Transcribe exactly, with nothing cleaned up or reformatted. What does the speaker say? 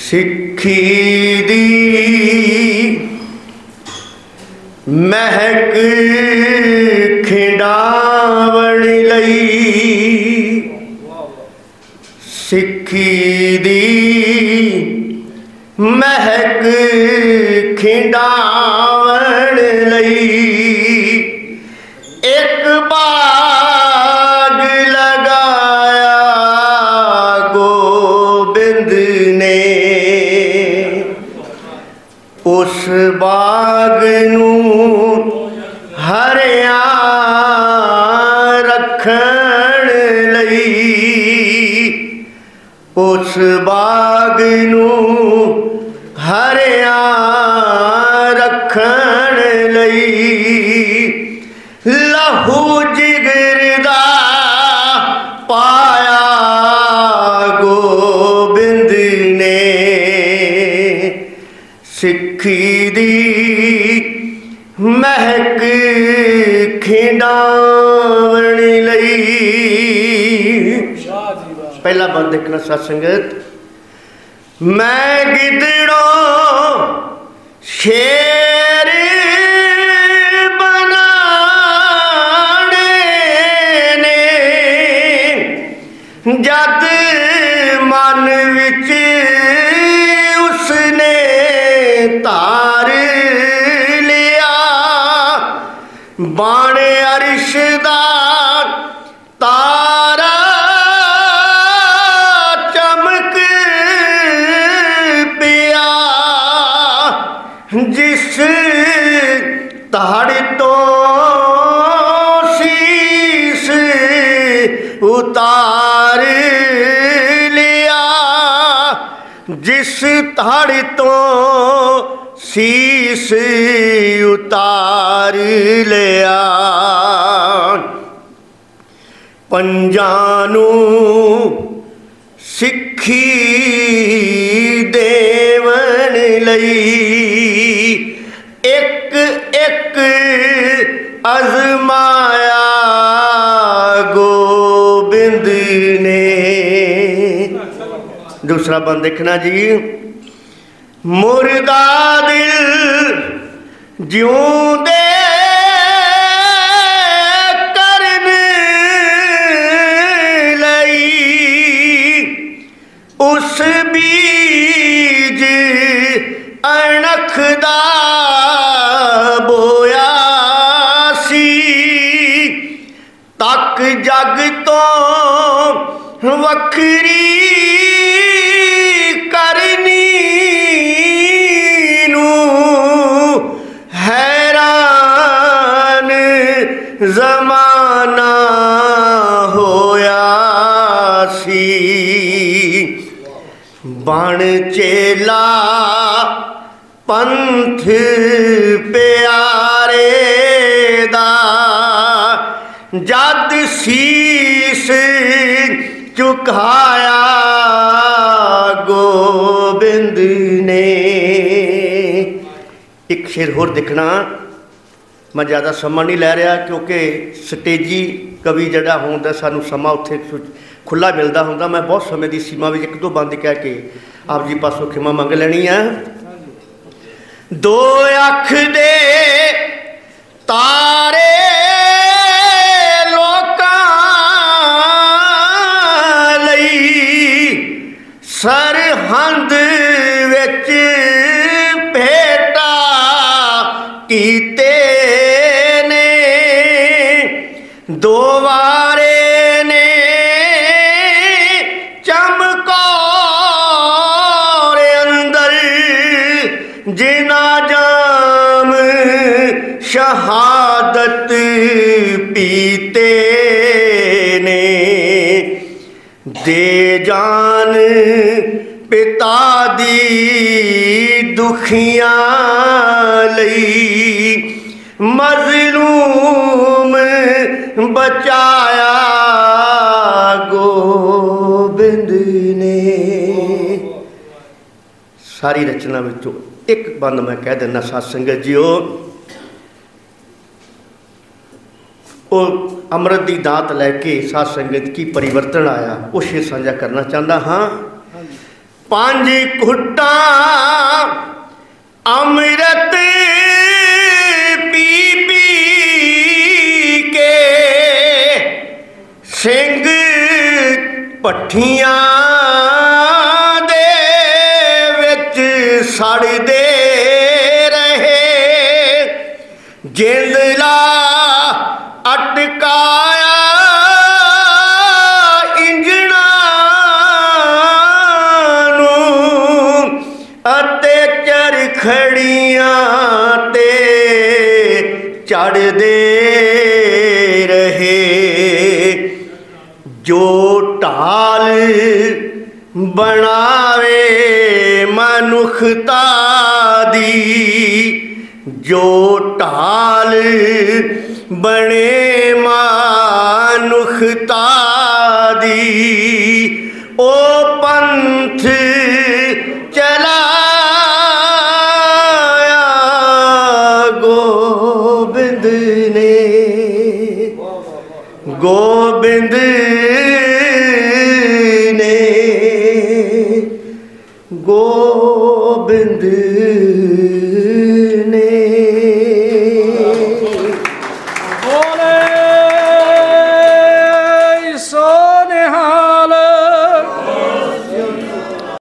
सिक्खी दी महक खिंडावण लई, सिक्खी दी महक खिंडावण लई एक बाग लगाया गोबिंद ने, उस बाग नूं हरिया रखण लई, उस बाग नूं हरिया रखण लई लहू जिगर दा पाया गोबिंद ने, सिक्खी दी महक खिंडावण लई। पहला बंद देखना सत्संगत, मैं गिदड़ों शेर बनाने ने जद मन विच उसने तार लिया, बाणे अरिश दा तारा चमक पिया, जिस ताड़ तो शीस उतार लिया, जिस ताड़ तो शीस उतार लिया, पंजां नूं सिक्खी देवण लई एक एक अजमाया गोबिंद ने। दूसरा बंद देखना जी, मुर्दा दिल जिऊंदे करन लई उस बीज अणख दा बोया सी, तक जग तो वखरी करनी नूं हैरान जमाना होया सी, बण चेला पंथ प्यारे दा जद शीस झुकाया गोबिंद ने। एक शेर होर देखना, मैं ज़्यादा समा नहीं लै रहा क्योंकि स्टेजी कवि जड़ा होंदा सानू समा उत्थे खुला मिलता होंदा। मैं बहुत समय की सीमा में एक दो बंद कह के आप जी पासों खिमा मंग लैनी है। दो अख दे तारे लोकां लई सरहंद विच भेटा कीते ने, दो वारे ने चमकौर अंदर जिना जाम शहादत पीते ने, दे जान पिता दी दुखियां लई मजलूम बचाया गोबिंद ने। सारी रचना विचों एक बंद मैं कह देना सत्संगत जीओ, वो अमृत की दात लैके साध संगत की परिवर्तन आया, वो शेर साझा करना चाहता हाँ। पंज घुट्टा अमृत पी पी के सिंह भट्ठियां दे विच सड़दे रहे। जिंदला अटकाया इंजणा नूं अते चरखड़ियां ते चढ़दे रहे। जो ढाल बनावे मनुखता दी, जो ढाल बने मनुखता दी, ओ पंथ चलाया गोबिंद ने। गोबिंद ने, गोबिंद